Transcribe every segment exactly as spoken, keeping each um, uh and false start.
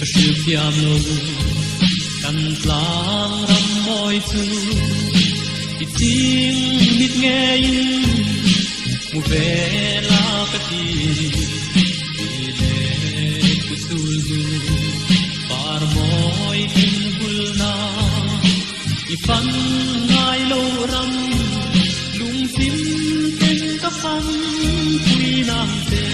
siêu thiam lâu căn lang râm môi chu ít tiếng biết nghe in mu về la cái gì để ku suldu par môi in bulna ifan ngai lâu ram lung sim ten ka pan quy nam te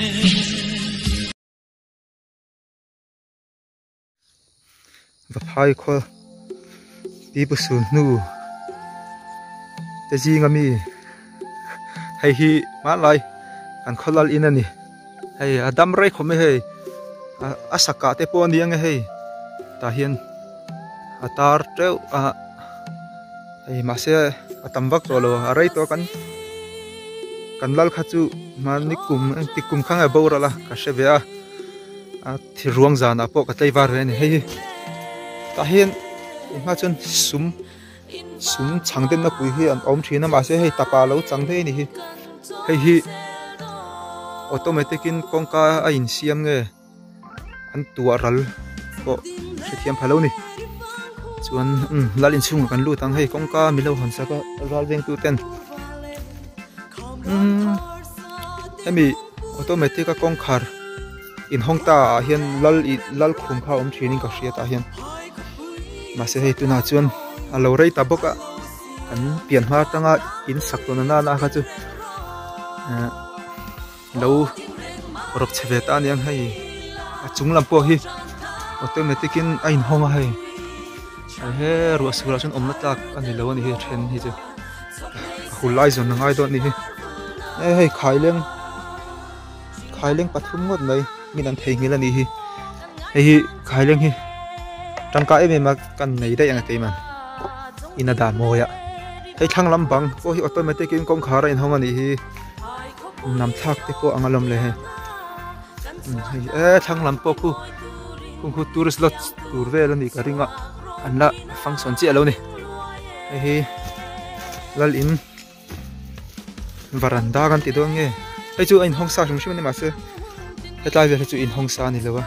và hai khoa đi bút sùn nu cái gì ngắm mi hay hi má lại anh khó lal in anh hay đam ray không hay asaka te pon đi nghe hay ta hiền atar treo à hay mà sẽ tam vak rồi à ray to kan kan lal khachu mà nikum tikum khang a bora la ka se ve a thi ruang zan a po ka tei var ve ni hay ta hiền mà chân súng súng chẳng đến nó quý hi anh ông chỉ nó mà sẽ hay tapa lâu chẳng thế này hay hi automatic in con cá anh xiêm nghe anh tua ral có sẽ thiam phải lâu này chuan la lên chung kan lu tăng hay con cá mi lâu hơn sao có ral veng tu ten hay mi automatic cái con khar in hong ta hiền lal lal khum kha ông chỉ nên có sẽ ta hiền mà sẽ hay tu na chuan a lo rei ta boka an pian hoa tanga in sak to na na kha chu lo rop cheve ta niang hai a chung lam po hi automatic in a in hong hai he ru asura chun omna tak ani lo ni hi then hi chu hulai zon na ngai don ni hi e hei khai leng khai leng pathum ngot nei min an thei ngila ni hi hei khai leng hi tangka em mà cần này đây anh thấy mà in là đàn mồi ạ thấy thằng lắm bằng có hi automatic in công khá ra in không anh hi nằm thắc thì có anh làmเลยê thằng lắm po ku ku ku tourist lot tour về là đi cái ringa anh là function chị lâu này hi lal in veranda kan ti do nghe thấy chú anh không sao chúng mình mà sẽ cái tai về chú in không sao này lâu à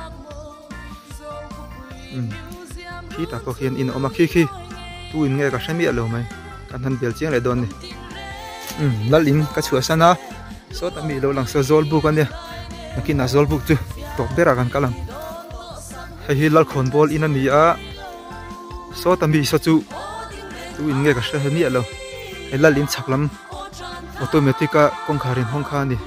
khi ta có khiên in oma khi khi tu in nghe cả xem miệng lâu mày căn thân biểu chiang lại đòn này lal in cái chùa sana số ta mi lâu lăng sơ zol bu con nè khi na zol bu chứ top bera kan kalang hay hi lal khon bol in ani a số ta mi số chu tu in nghe cả xem miệng lâu hay lal in chak lam automatic ka kong kharin hong kha ni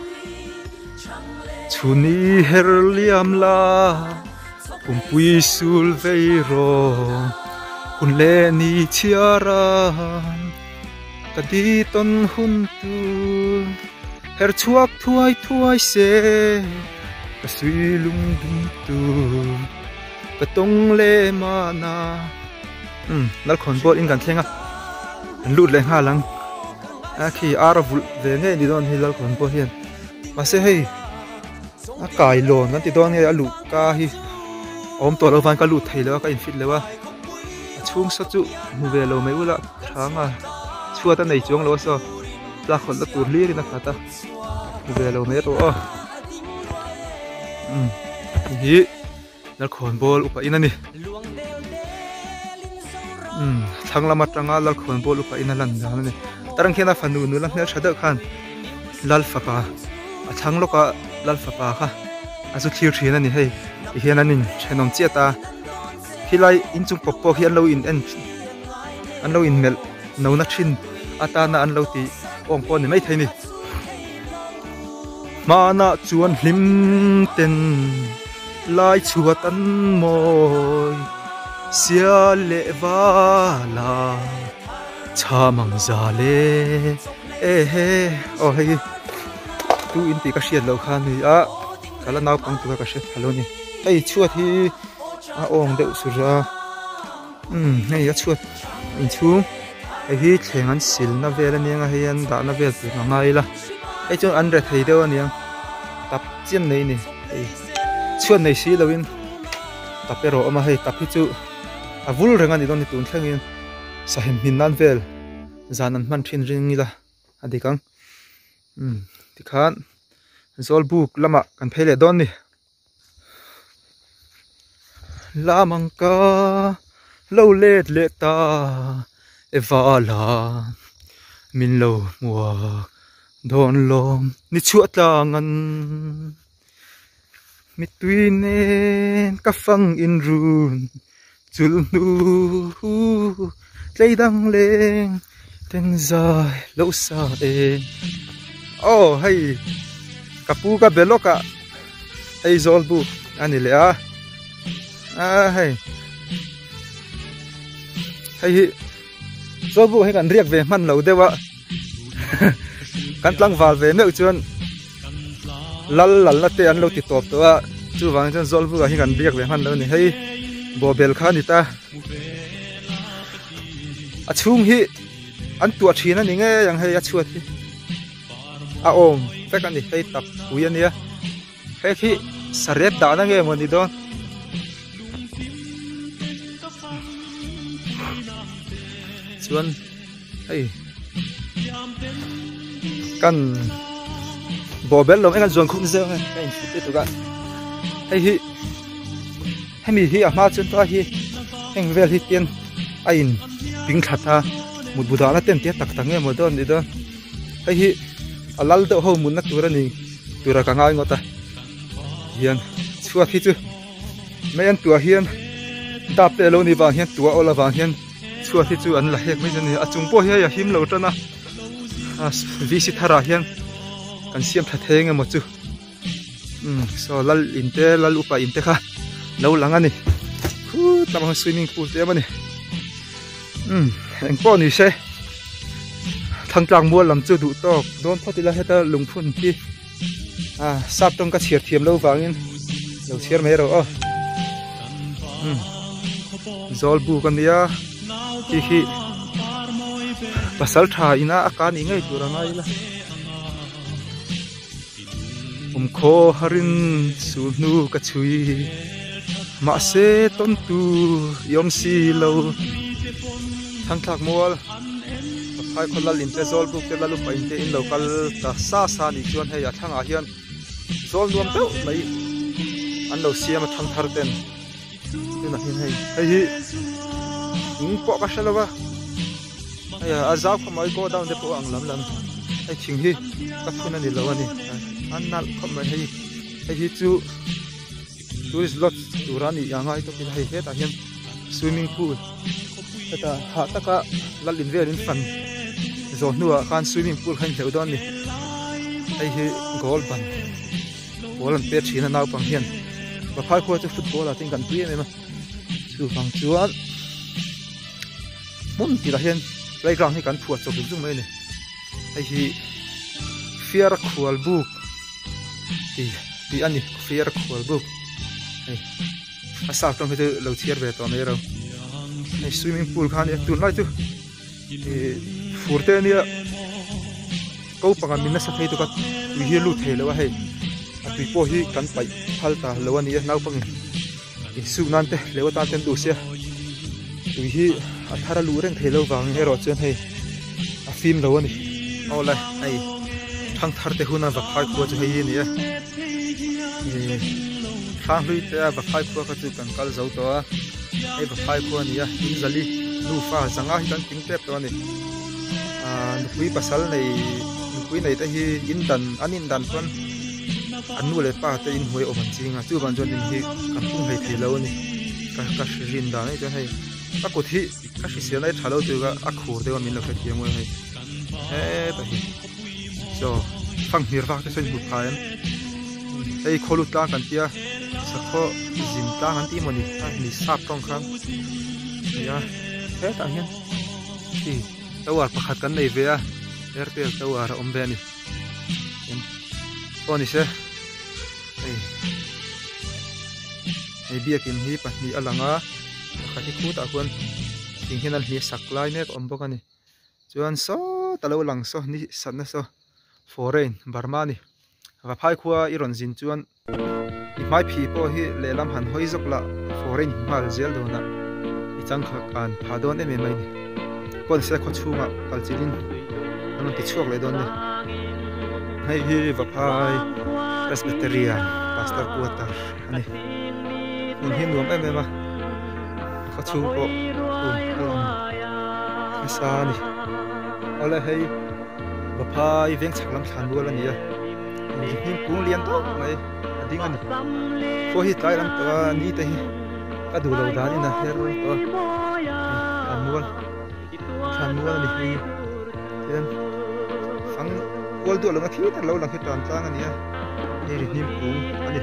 chuni herliam la Pumpui sul veiro kun le ni chiara kadi ton hun tu her chuak thuai thuai se ka sui lung dum tu ka tong le mana um lal khon bol in kan thenga an lut le nga lang a khi ara vul ve nge ni don hi lal khon bol hian ma se hei a kai lon kan ti don nge alu ka hi om to lo van ka lut thei lo ka in fit lewa chung sa chu mu ve lo mai ula thanga chua ta nei chuang lo so la khon la tur li ri na khata mu ve lo mai to a um hi la khon bol upa in ani um thang lama tanga la khon bol upa in lan da ni tarang khena phanu nu la hmel thada khan lal fapa a thang loka lal fapa kha asu thir thina ni hei hiền anh in chenom chia ta khi lại in chung pop pop hiền lâu in en anh lâu in mel nấu nát chin ata na anh lâu ti ong pon này mấy thấy nè mà na chuan lim ten lai chua tan môi xia lệ va la cha mang già lệ ê hê oh hey tu in ti ka shiat lo khan ni a kala naw pang tu ka shiat halo ni ai chuột thì à ong đậu sủi ra um này á chuột in chung ai hi thèn ăn xỉl na về là niang ai ăn đã na về từ ngày là ai cho ăn rồi thấy đâu niang tập chiên này nè chuột này xí đâu in tập cái rồi mà hay tập hết chú à vul rồi anh đi đâu đi tuần thang in sa hem min nan về gian ăn man thiên riêng là anh đi căng um thì khan zol book lama kan phele don ni lamang ka lo let le ta evala min lo mua don lom ni chuat langan mi tuinen ka phang in run chul nu tleidang leng ten zai lo sa e oh hay kapu ka beloka hay zolbu ani le a ah hay hay zolbu hay kan riak ve man lo dewa kan tlang wal ve me chuan lal lal na te an lo ti top to a chu wang chuan zolbu hi kan riak ve man lo ni hay bo bel kha ni ta a chung hi an tua thina ni nge yang hay a chuat hi a om fe kan ni hay tap uyan ya hay khi saret da na nge mo ni don chuan hay kan bobel lom engan zon khung zeu kan te tu ga hay hi hay mi hi a ma chun ta hi heng vel hi tian a in ping thata mut buda na ten te tak tak nge mo don ni don hay hi alal do ho mun na tura ni tura ka ngai ngota hian chua thi chu mayan tua hian dap te lo ni wang hian tua ola wang hian chua thi chu an la hek mai jani a chung po hi ya him lo tana as visit hara hian kan siam tha theng emaw chu um so lal inte lal upa inte kha lo lang ani khu tamang swimming pool te mani um eng po ni se thang tlang mual lam chu du tok don photila heta lungphun ki à sap tong ka chiar thiam lo wangin lo chiar me ro o um zol bu kan nia ki hi pasal tha ina akan ingai turangai la um kho harin su nu ka chui ma se ton tu yom si lo thang thak mual hai kholal in te zol bu te lalu pa in te in local ta sa sa ni chuan hei a thanga hian zol nuam teu mai an lo siam a thang thar ten tuna hin hei hei ing po ka shalawa ai a zau khomai go down de po ang lam lam ai thing hi ka phuna ni lo ani an nal khomai hei hei chu tourist lot turani yangai to kin hei he ta hian swimming pool ta ha taka lalin velin fan zo nuwa khan swimming pool khan hleu don ni ai hi goal ban goal an pe thina naw pang hian ba phai kho chu football a ting kan pi me ma chu pang chuan mun ti la hian playground hi kan phuat chok zum mai ni ai hi fear khual book ti ti ani fear khual book ai asa tong he lo chiar ve to me ro ai swimming pool khan e tu nai tu e furte nia ko panga minna sa thei to ka tu hi lu thei lewa hei a tui po hi kan pai phalta lewa ni nau pang e su nan te lewa ta ten du sia tu hi a thara lu reng thei lo wang he ro chen hei a film lo ni ola ai thang thar te huna va phai ko chu hei ni e thang lui te va phai ko ka chu kan kal zo to a ai va phai ko ni a in zali nu fa zanga hi kan ting tep to ni a nupui pasal nei nupui nei ta hi in dan anin dan kon anu le pa te in hoi o ban chinga chu ban jon din hi kan pung hei thei lo ni ka ka rin da nei to hei ka ko thi ka si se nai thalo tu ga a khur de wa min lo kha thiam hei he ta hi so phang hir wa te sen bu phaen ei kholu ta kan tia sakho zin ta han ti moni ta ni sap tong khang ya he ta hian ti tawar pakhat kan nei ve a airtel tawar om be ni poni se ei ei biakin hi pahni alanga khati khu ta kon ting hian al hi saklai mek om bok ani chuan so talo lang so ni sanna so foreign barmani va phai khuwa iron jin chuan i mai phi po hi lelam han hoi zok la foreign mal zel do na i chang kha kan phadon em mai ni kon se kho chunga kalchilin an ti chuak le don ni hei hi va phai presbyterian pastor quarter ani un hin nuam em em a kha chu ko un sa ni ola hei ba phai veng chak lam than bol ani a ni him kung lian to mai ading ani ko hi tai lam to ni te hi ka du lo da ni na her to than bol than bol ni hi ten phang wal du lo nga thi ta lo lang hi tan tang ani a ni ri him kung ani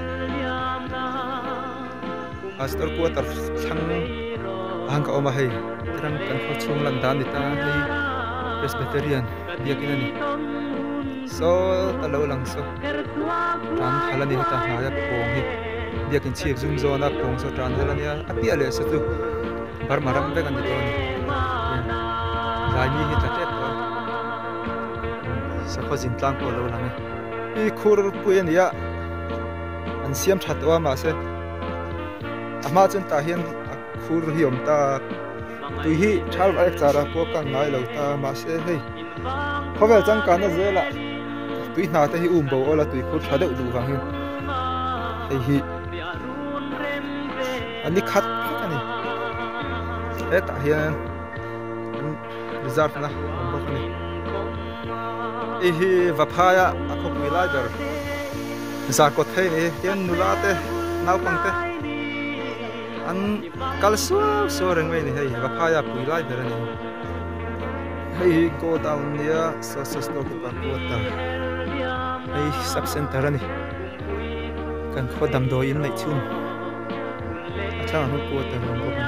Astor ko tar sang ang ka oma hay tirang kan ko chung lan dan dita hay Presbyterian dia kinani so talo lang so tran halani ta haya pong hi dia kin chief zoom zone na pong so tran halani api ale so tu bar maram te kan dito ni lai mi hi ta tet to sa ko jin tlang ko lo lang e khur puyan ya an siam thatwa ma se ama chen ta hian khur hiom ta tui hi thal ai chara ko ka ngai lo ta ma se hei khovel chang ka na zela tui na ta hi um bo ola tui khur thade du wang hin hei hi ani khat ani he ta hian reserve na bo ni e hi vaphaya akhop milai dar za ko thei ni hian nula te nau pang te an kalsu so reng mai ni hei va phaya pui lai der ni hei go down nia so so sto ki pa ko ta hei sub center ani kan kho dam do in nei chun acha hu ko ta ro ko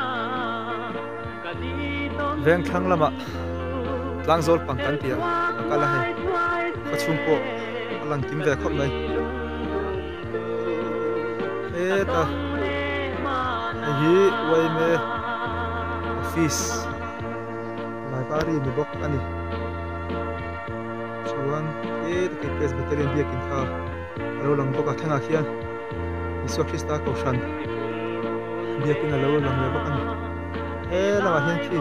veng thang lama lang zol pang kan tia akala hei ko chung ko alang kim ve khop mai e ta hi way me office library ni bok ani chuan e te Presbyterian dia kin kha alo lang boka thanga khian Isu Krista ko shan dia kin alo lang me bok ani e lawa hian thi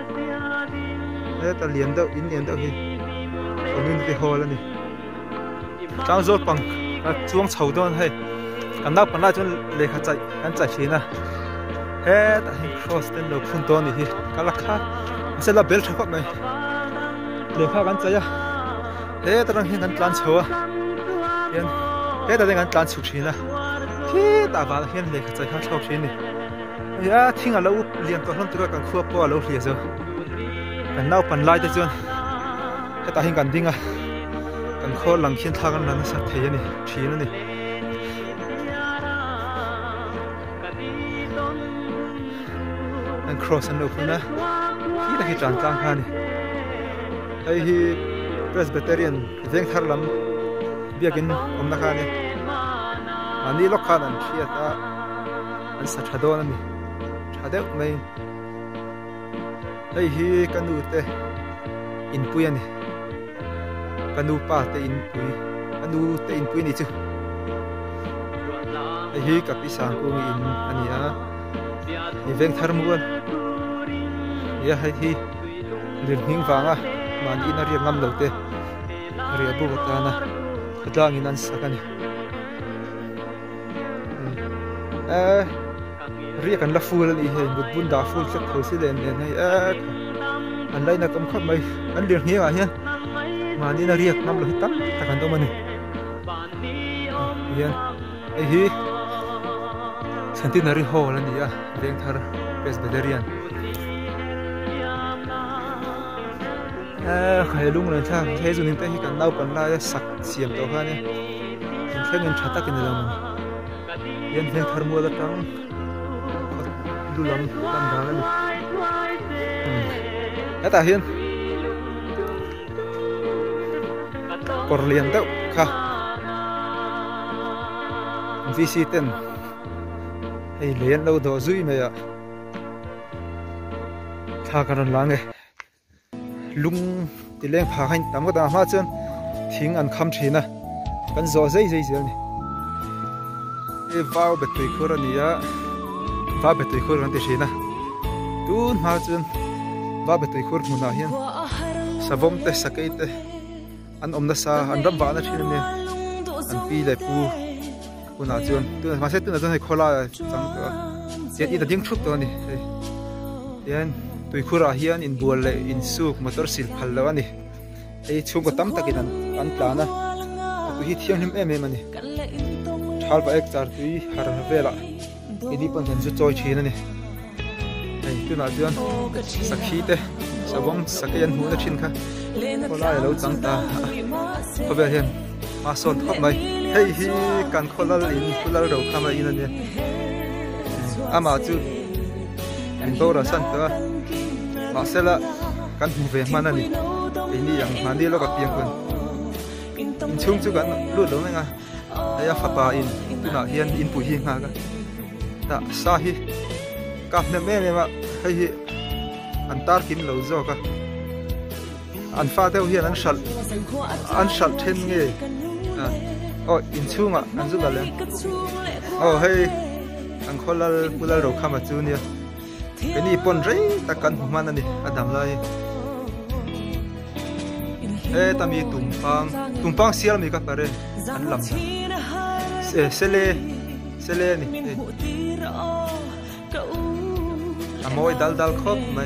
e ta lian deuh in lian deuh hi community hall ani tang zol pang chuang chho don hai kan nak pan la chun lekha chai kan chai hina he ta hi cross ten lo phun to ni hi kalakha sela bel thakap mai lekha kan chaya he tarang hi kan tlan chhowa hian he ta kan tlan chuk thina hi ta ba hian lekha chai kha thok thini ya thinga lo lian ko hlon tura kan khuwa po lo hlia zo kan nau pan lai ta chuan he ta hin kan dinga kan khol lang khian thagan nan sa thei ani thina ni cross and open na hi ta hi tran tlang kha ni ai hi Presbyterian veng thar lam biakin om na kha ni ani lo khan an thia ta an sa thadon ani thadeu mai ai hi kanu te in pui ani kanu pa te in pui kanu te in pui ni chu ai hi ka pi sang ku in ani a event thar muan ya hai thi lir hing wanga man in a ri ngam lo te ri abu ta na khadang in an sakani eh ri kan la ful ni he mut bun da ful set thol si len len hai eh an lai na kam khap mai an lir hi a hian man in a ri ngam lo hitam ta kan do mani hian ai hi Centenary Hall ani ya veng thar Presbyterian eh khai lung len tha the zu nin te hi kan nau pan la sak siam to kha ne thleng in thata kin lo man yen veng thar mo la tang du lam tan da la ni ta hian kor lian deuh kha visiten ei lian lo do zui me ya tha karon lange lung ti leng pha hain tam ga da ma chen thing an kham thina kan zo zai zai zel ni e vaw be tui khur ani ya va be tui khur an te thina tun ma chen va be tui khur mu na hian savom te sakai te an om na sa an ram wa na thina ne an pi le pu cô nào chưa tôi mà sẽ tôi là tôi hay khó là chẳng có chuyện ít là tiếng chút thôi nè yên tôi khu ra hiền in buồn lệ in su motor sil phal lâu nè ấy chung có tắm ta cái này ăn cá na tôi hít thiêng em em mà nè thal và ek char tôi har về lại cái đi bằng chân choi chi nè này tôi nào chưa sắc khí thế sao bông sắc cái ăn hú nó chín khá có lại lâu chẳng ta có vẻ hiền mà son thóc này hey hi cần khó là in khó là đầu tham là in nè à mà chứ mình đâu là sẵn nữa mà sẽ là cần về mà nè cái này yang mà đi lo gặp tiền quân in chung chứ cần luôn đúng không ạ đây là phát ba in tôi nào hiền in bùi hiền ha cả đã sa hi cặp này mẹ mà hay hi anh ta kín lâu rồi cả anh pha theo hiền anh sạch anh sạch thêm nghề à ôi in chung à anh giúp là lên ồ hay anh khó là bù là đầu khăm à chú nè cái này pon rấy ta cần mà nè adam lại ê ta mi tung pang tung pang sial mi ka pare anh làm ê sele sele nè à môi dal dal khóc mày